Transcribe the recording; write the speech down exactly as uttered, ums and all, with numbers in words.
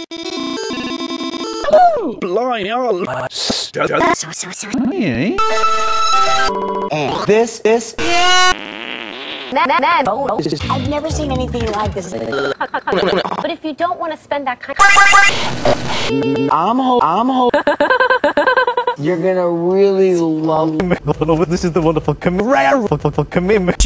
Oh, blimey, I'll... And this, this... Man, man, oh, oh. I've never seen anything like this. But if you don't want to spend that kind of... I'm ho- I'm ho- You're gonna really love... This is the wonderful commitment.